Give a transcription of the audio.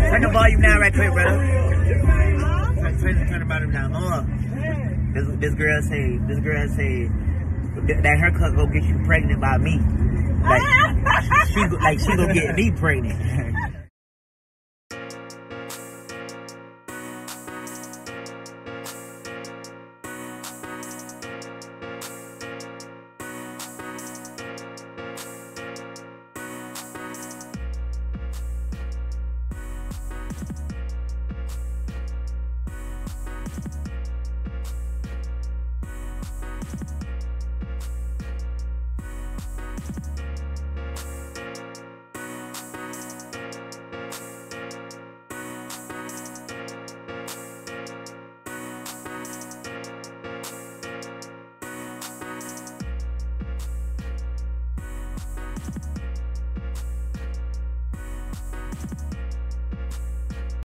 Turn the volume down right quick, brother. Turn the volume down. This girl say that her cousin gonna get you pregnant by me. Like she gonna get me pregnant.